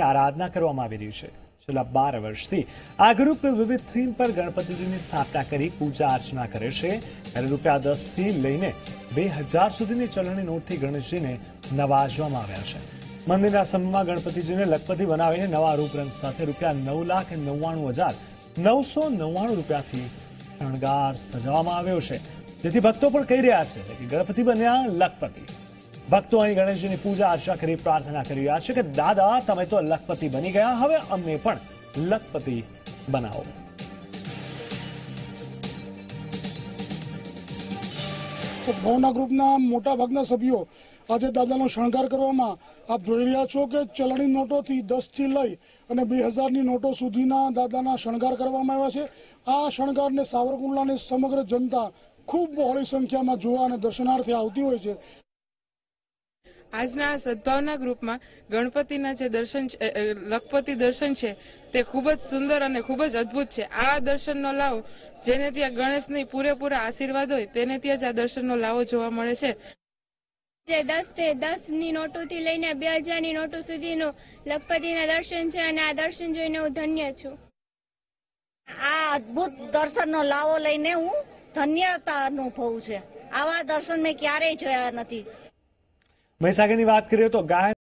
ગણપતિની આરાધના કરવામાં આવી રહી છે। છેલ્લા 12 વર્ષથી આ ગ્રુપ વિવિધ થીમ પર ગણપતિજીની સ્થાપના કરી પૂજા અર્ચના કરે છે। ત્યારે ₹10 થી લઈને 2000 સુધીની ચલણી નોટથી ગણેશજીને નવાજવામાં આવ્યા છે। મંદિરના સમયમાં ગણપતિજીને લખપતિ બનાવીને નવા રૂપરંગ સાથે ₹9,99,999થી શણગાર સજાવવામાં આવ્યો છે, જેથી ભક્તો પણ કહી રહ્યા છે કે ગણપતિ બન્યા લખપતિ। ભક્તો અહીં ગણેશજીની પૂજા અર્ચના કરી પ્રાર્થના કરી રહ્યા છે કે દાદા તમે તો લખપતિ બની ગયા, હવે અમને પણ લખપતિ બનાવો। ભાવના ગ્રુપના મોટા ભાગના સભ્યો આજે દાદાનો શણગાર કરવામાં આપ જોઈ રહ્યા છો કે ચલણી નોટોથી 10 થી લઈ અને 2000ની નોટો સુધીના દાદાના શણગાર કરવામાં આવ્યા છે। આ શણગારને સાવરકુંડલાની સમગ્ર જનતા ખૂબ બહોળી સંખ્યામાં જોવા અને દર્શનાર્થે આવતી હોય છે। આજના સદભાવના ગ્રુપમાં ગણપતિના જે દર્શન લખપતિ દર્શન છે તે ખૂબ જ સુંદર અને ખૂબ જ અદ્ભુત છે। આ દર્શનનો લાવો જેને ત્યાં ગણેશની પૂરેપૂરા આશીર્વાદ હોય તેને ત્યાં જ આ દર્શનનો લાવો જોવા મળે છે। જે 10ની નોટોથી લઈને 2000ની નોટો સુધીનું લખપતિના દર્શન છે અને આ દર્શન જોઈને હું ધન્ય છું। આ અદ્ભુત દર્શનનો લાવો લઈને હું ધન્યતા અનુભવું છે। આવા દર્શન મેં ક્યારેય જોયા નથી। મહીસાગરની વાત કરીએ તો ગાય